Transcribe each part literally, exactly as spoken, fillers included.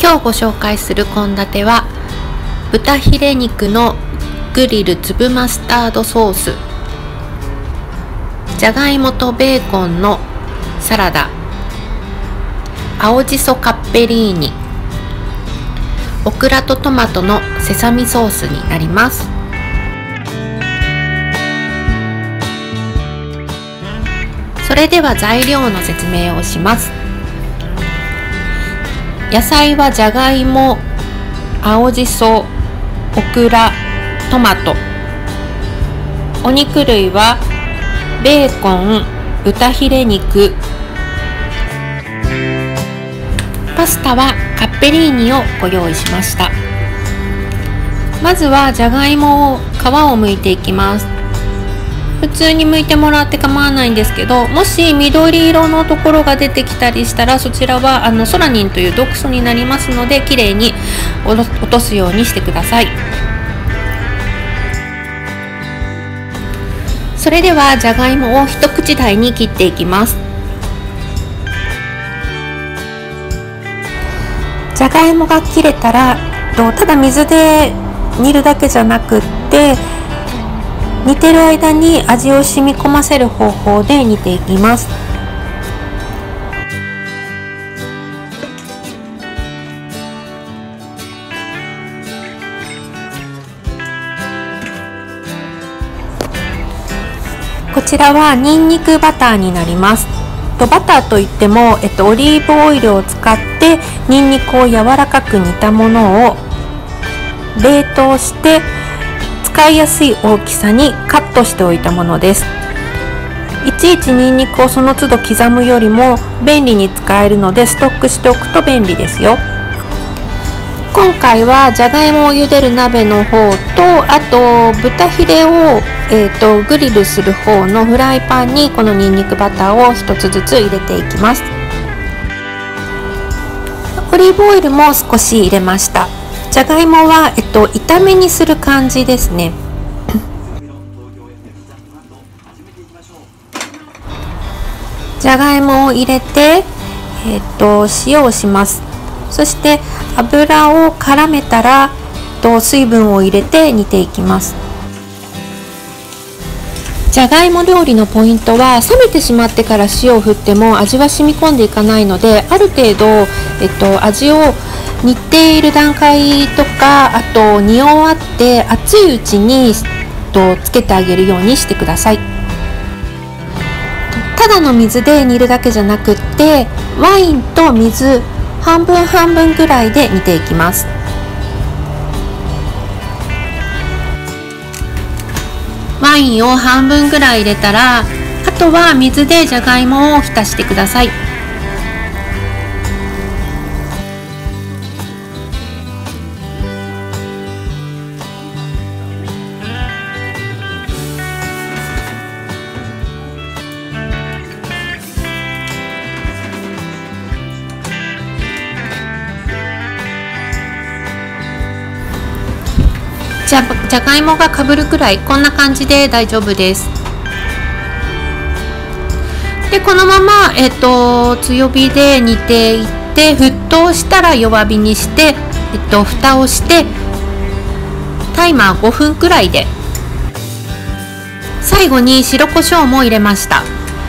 今日ご紹介する献立は豚ヒレ肉のグリル粒マスタードソース、じゃがいもとベーコンのサラダ、青じそカッペリーニ、オクラとトマトのセサミソースになります。それでは材料の説明をします。野菜はじゃがいも、青じそ、オクラ、トマト。お肉類はベーコン、豚ヒレ肉。パスタはカッペリーニをご用意しました。まずはじゃがいもを皮を剥いていきます。普通に剥いてもらって構わないんですけど、もし緑色のところが出てきたりしたら、そちらはあのソラニンという毒素になりますので、きれいに落とすようにしてください。それではじゃがいもを一口大に切っていきます。じゃがいもが切れたら、ただ水で煮るだけじゃなくって、煮てる間に味を染み込ませる方法で煮ていきます。こちらはニンニクバターになります。バターといっても、えっと、オリーブオイルを使ってニンニクを柔らかく煮たものを冷凍して使いやすい大きさにカットしておいたものです。いちいちニンニクをその都度刻むよりも便利に使えるので、ストックしておくと便利ですよ。今回はじゃがいもを茹でる鍋の方と、あと豚ヒレを、えー、とグリルする方のフライパンにこのニンニクバターをひとつずつ入れていきます。オリーブオイルも少し入れました。じゃがいもは、えっと、炒めにする感じですね。じゃがいもを入れて、えっと、塩をします。そして油を絡めたら、えっと、水分を入れて煮ていきます。じゃがいも料理のポイントは、冷めてしまってから塩を振っても味は染み込んでいかないので、ある程度、えっと、味を煮ている段階とか、あと煮終わって熱いうちにとつけてあげるようにしてください。ただの水で煮るだけじゃなくって、ワインと水半分半分ぐらいで煮ていきます。ワインを半分ぐらい入れたら、あとは水でじゃがいもを浸してください。じゃ, じゃがいもがかぶるくらい、こんな感じで大丈夫です。でこのまま、えっと、強火で煮ていって、沸騰したら弱火にして、えっと、蓋をしてタイマーごふんくらいで、最後に白胡椒も入れました。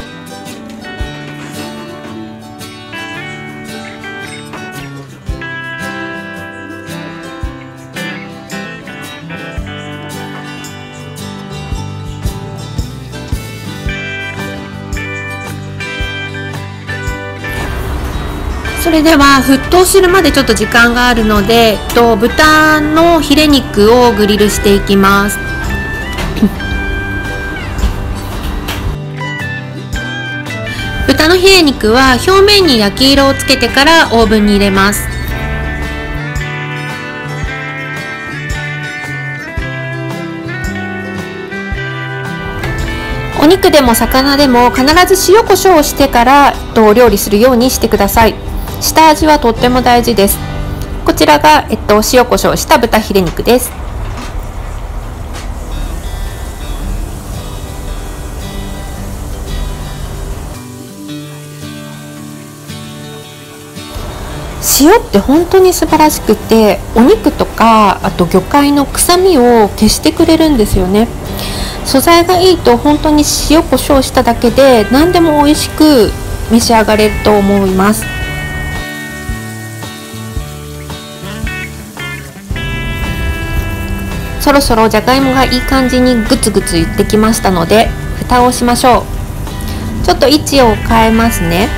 それでは沸騰するまでちょっと時間があるので、と豚のヒレ肉をグリルしていきます。豚のヒレ肉は表面に焼き色をつけてからオーブンに入れます。お肉でも魚でも必ず塩コショウをしてからと料理するようにしてください。下味はとっても大事です。こちらが、えっと、塩コショウした豚ヒレ肉です。 塩って本当に素晴らしくて、お肉とかあと魚介の臭みを消してくれるんですよね。素材がいいと本当に塩コショウしただけで何でも美味しく召し上がれると思います。そろそろじゃがいもがいい感じにグツグツいってきましたので、蓋をしましょう。ちょっと位置を変えますね。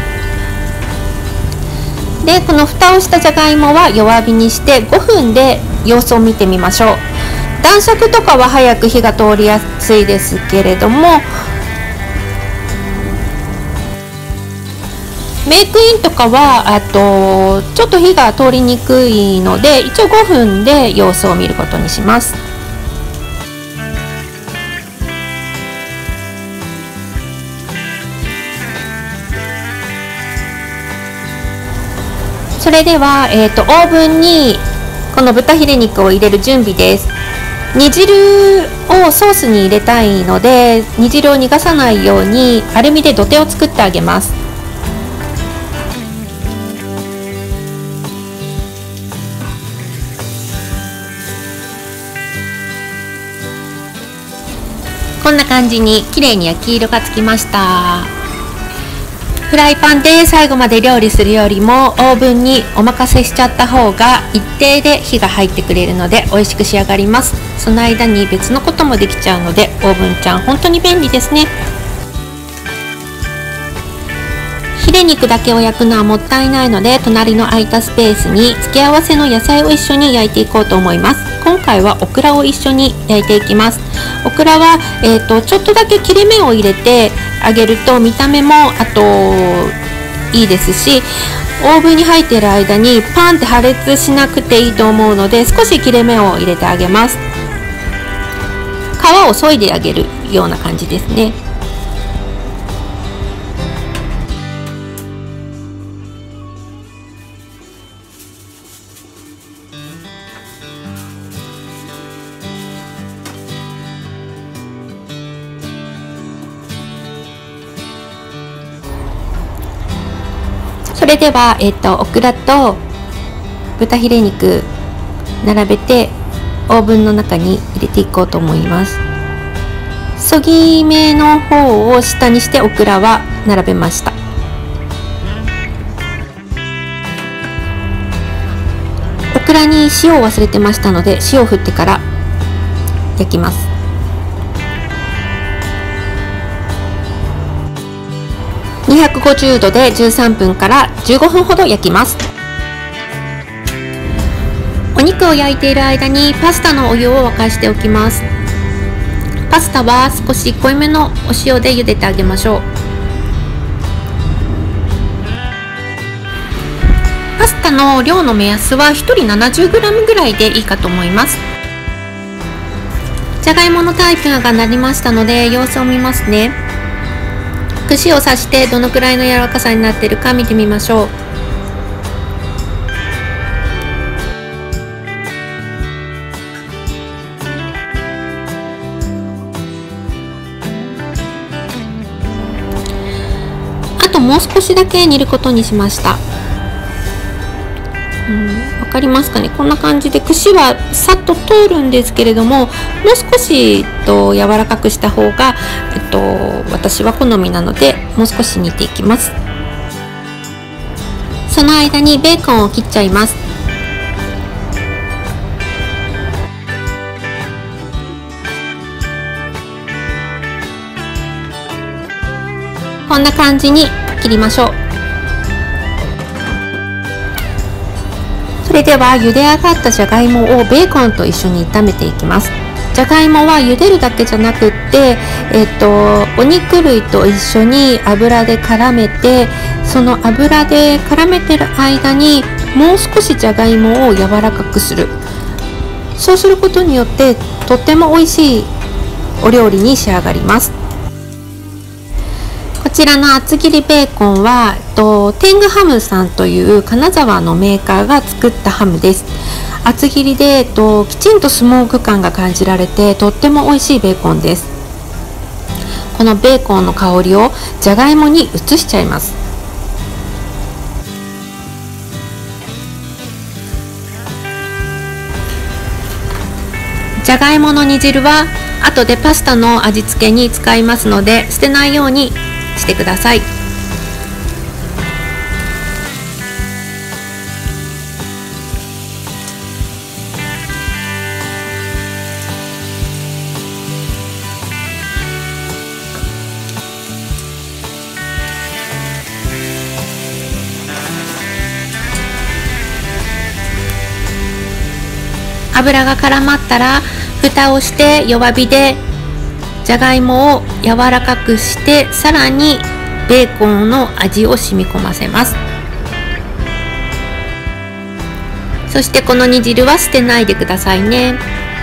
で、この蓋をしたじゃがいもは弱火にしてごふんで様子を見てみましょう。男爵とかは早く火が通りやすいですけれども、メイクインとかはあとちょっと火が通りにくいので、一応ごふんで様子を見ることにします。それでは、えーと、オーブンにこの豚ヒレ肉を入れる準備です。煮汁をソースに入れたいので、煮汁を逃がさないようにアルミで土手を作ってあげます。こんな感じに綺麗に焼き色がつきました。フライパンで最後まで料理するよりもオーブンにお任せしちゃった方が一定で火が入ってくれるので美味しく仕上がります。その間に別のこともできちゃうのでオーブンちゃん本当に便利ですね。ヒレ肉だけを焼くのはもったいないので、隣の空いたスペースに付け合わせの野菜を一緒に焼いていこうと思います。今回はオクラを一緒に焼いていきます。オクラは、えーと、ちょっとだけ切れ目を入れてあげると見た目もあといいですし、オーブンに入っている間にパンって破裂しなくていいと思うので、少し切れ目を入れてあげます。皮を削いであげるような感じですね。それでは、えっと、オクラと豚ヒレ肉並べてオーブンの中に入れていこうと思います。そぎ目の方を下にしてオクラは並べました。オクラに塩を忘れてましたので、塩を振ってから焼きます。にひゃくごじゅうどでじゅうさんぷんからじゅうごふんほど焼きます。お肉を焼いている間にパスタのお湯を沸かしておきます。パスタは少し濃いめのお塩で茹でてあげましょう。パスタの量の目安はひとり ななじゅうグラム ぐらいでいいかと思います。じゃがいものタイプがなりましたので様子を見ますね。串を刺してどのくらいの柔らかさになっているか見てみましょう。あともう少しだけ煮ることにしました。うん、わかりますかね。こんな感じで串はさっと通るんですけれども、もう少しと柔らかくした方が、えっと、私は好みなのでもう少し煮ていきます。その間にベーコンを切っちゃいます。こんな感じに切りましょう。それでは茹で上がったじゃがいもをベーコンと一緒に炒めていきます。じゃがいもは茹でるだけじゃなくって、えっと、お肉類と一緒に油で絡めて、その油で絡めてる間にもう少しじゃがいもを柔らかくする。そうすることによってとっても美味しいお料理に仕上がります。こちらの厚切りベーコンはと天狗ハムさんという金沢のメーカーが作ったハムです。厚切りでときちんとスモーク感が感じられてとっても美味しいベーコンです。このベーコンの香りをじゃがいもに移しちゃいます。 じゃがいもの煮汁は後でパスタの味付けに使いますので、捨てないようにしてください。油が絡まったら蓋をして弱火でじゃがいもを柔らかくして、さらにベーコンの味を染み込ませます。そしてこの煮汁は捨てないでくださいね。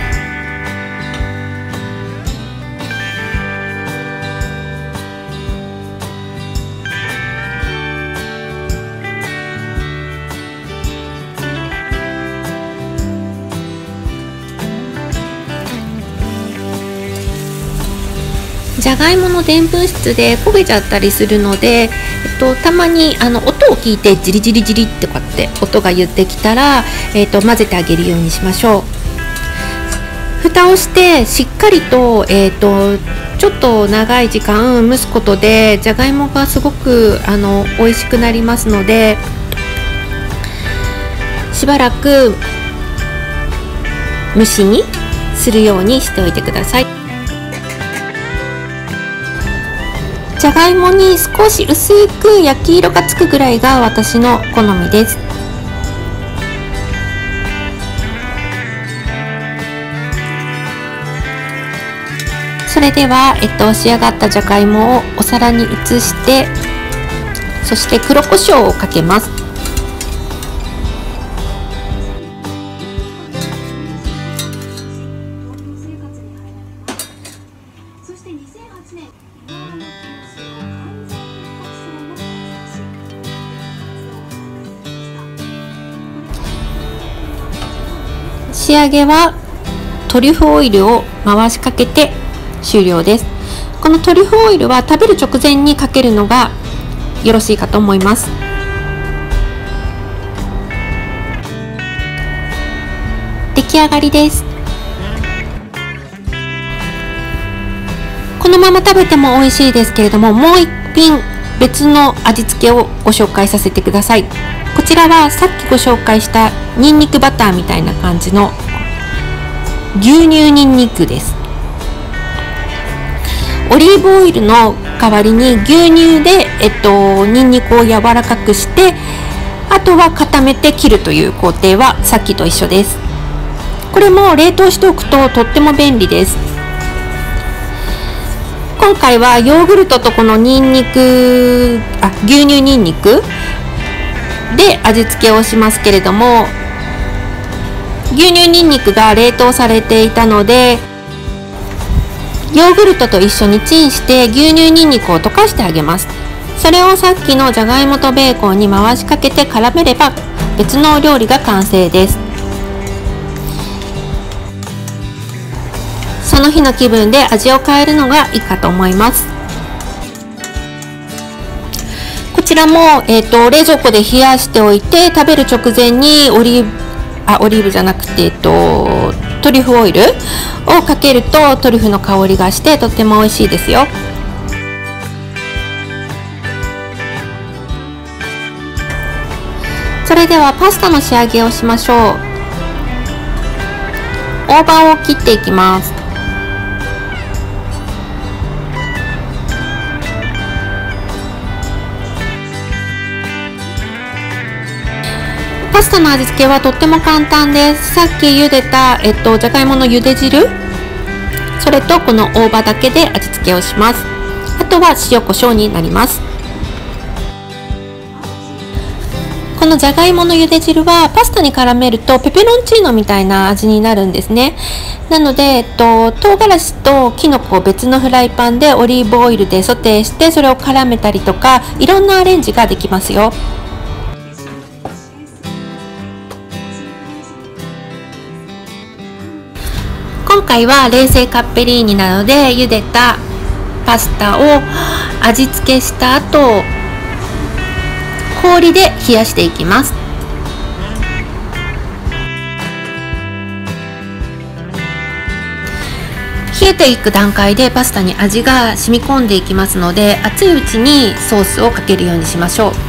じゃがいものでんぷん質で焦げちゃったりするので、えっと、たまにあの音を聞いてジリジリジリってこうやって音が言ってきたら、えっと、混ぜてあげるようにしましょう。蓋をしてしっかりと、えっと、ちょっと長い時間蒸すことでじゃがいもがすごくあの美味しくなりますので、しばらく蒸し煮するようにしておいてください。じゃがいもに少し薄く焼き色がつくぐらいが私の好みです。それでは、えっと、仕上がったじゃがいもをお皿に移して、そして黒胡椒をかけます。仕上げはトリュフオイルを回しかけて終了です。このトリュフオイルは食べる直前にかけるのがよろしいかと思います。出来上がりです。このまま食べても美味しいですけれども、もう一品別の味付けをご紹介させてください。こちらはさっきご紹介したニンニクバターみたいな感じの牛乳ニンニクです。オリーブオイルの代わりに牛乳で、えっと、ニンニクを柔らかくして、あとは固めて切るという工程はさっきと一緒です。これも冷凍しておくととっても便利です。今回はヨーグルトとこのニンニクあ牛乳ニンニクで味付けをしますけれども、牛乳ニンニクが冷凍されていたので、ヨーグルトと一緒にチンして牛乳ニンニクを溶かしてあげます。それをさっきのじゃがいもとベーコンに回しかけて絡めれば別の料理が完成です。その日の気分で味を変えるのがいいかと思います。こちらも、えーと、冷蔵庫で冷やしておいて食べる直前にオリーブあオリーブじゃなくて、えっと、トリュフオイルをかけるとトリュフの香りがしてとっても美味しいですよ。それではパスタの仕上げをしましょう。大葉を切っていきます。パスタの味付けはとっても簡単です。さっき茹でた、えっと、じゃがいもの茹で汁、それとこの大葉だけで味付けをします。あとは塩コショウになります。このじゃがいもの茹で汁はパスタに絡めるとペペロンチーノみたいな味になるんですね。なので、えっと、唐辛子ときのこを別のフライパンでオリーブオイルでソテーしてそれを絡めたりとか、いろんなアレンジができますよ。今回は冷製カッペリーニなので、茹でたパスタを味付けした後、氷で冷やしていきます。 冷えていく段階でパスタに味が染み込んでいきますので、熱いうちにソースをかけるようにしましょう。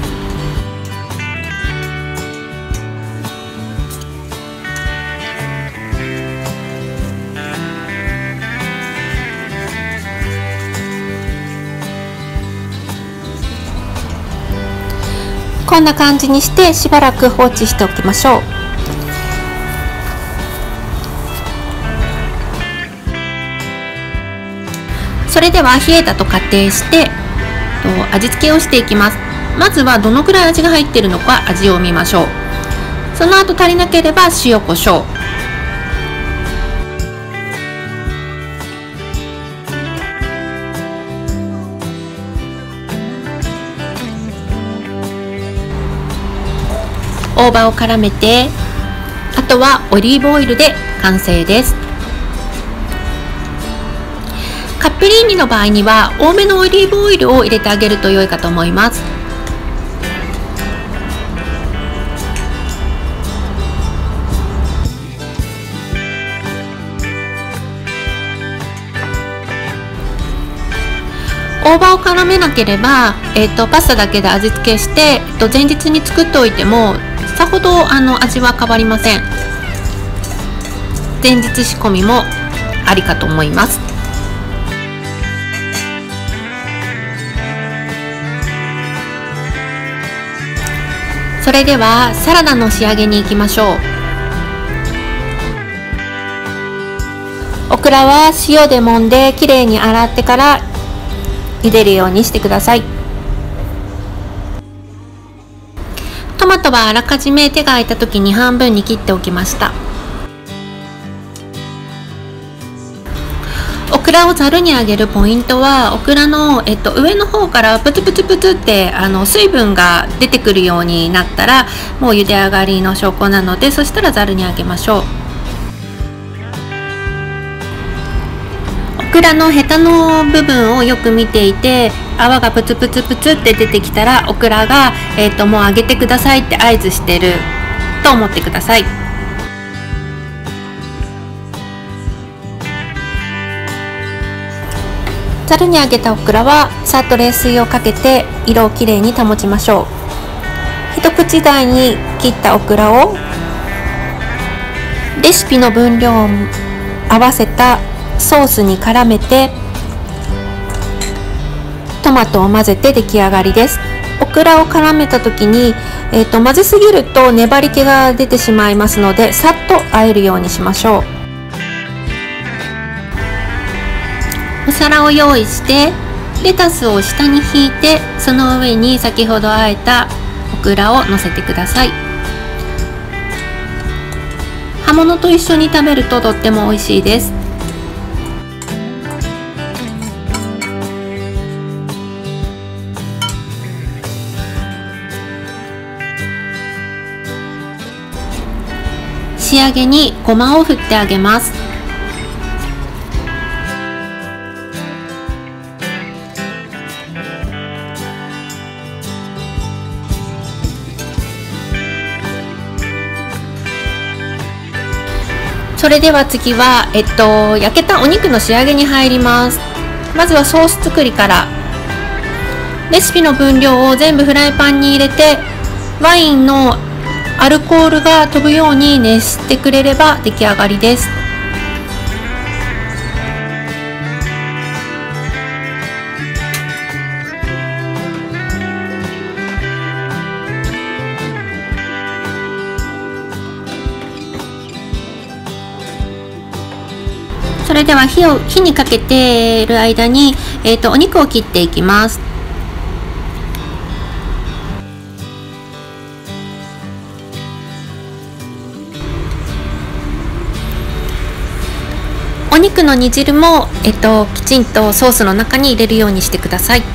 こんな感じにしてしばらく放置しておきましょう。それでは冷えたと仮定して味付けをしていきます。まずはどのくらい味が入っているのか味を見ましょう。その後足りなければ塩コショウ、大葉を絡めて、あとはオリーブオイルで完成です。カッペリーニの場合には多めのオリーブオイルを入れてあげると良いかと思います。大葉を絡めなければ、えーと、パスタだけで味付けして、えーと、前日に作っておいてもさほどあの味は変わりません。前日仕込みもありかと思います。それではサラダの仕上げに行きましょう。オクラは塩で揉んできれいに洗ってから茹でるようにしてください。トマトはあらかじめ手が空いた時に半分に切っておきました。オクラをざるにあげるポイントは、オクラの、えっと、上の方からプツプツプツってあの水分が出てくるようになったらもう茹で上がりの証拠なので、そしたらざるにあげましょう。オクラのヘタの部分をよく見ていて、泡がプツプツプツって出てきたらオクラが、えーと、もう揚げてくださいって合図してると思ってください。ざるにあげたオクラはさっと冷水をかけて色をきれいに保ちましょう。一口大に切ったオクラをレシピの分量を合わせたソースに絡めてトマトを混ぜて出来上がりです。オクラを絡めた時に、えーと、混ぜすぎると粘り気が出てしまいますので、さっと和えるようにしましょう。お皿を用意してレタスを下に引いて、その上に先ほど和えたオクラをのせてください。葉物と一緒に食べるととっても美味しいです。仕上げにごまを振ってあげます。それでは次は、えっと、焼けたお肉の仕上げに入ります。まずはソース作りから。レシピの分量を全部フライパンに入れて、ワインのアルコールが飛ぶように熱してくれれば出来上がりです。それでは火を火にかけている間に、えーと、お肉を切っていきます。お肉の煮汁も、えっと、きちんとソースの中に入れるようにしてください。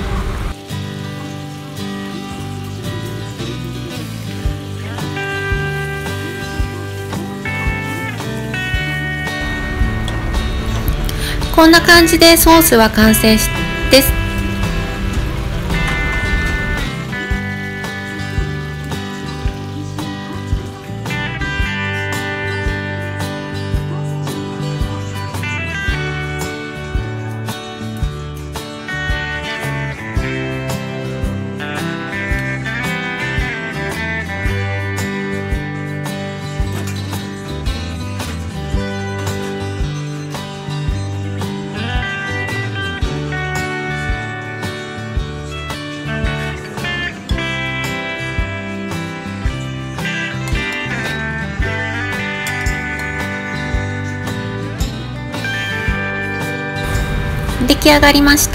こんな感じでソースは完成です。 き上がりました。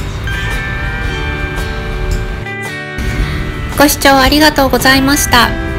ご視聴ありがとうございました。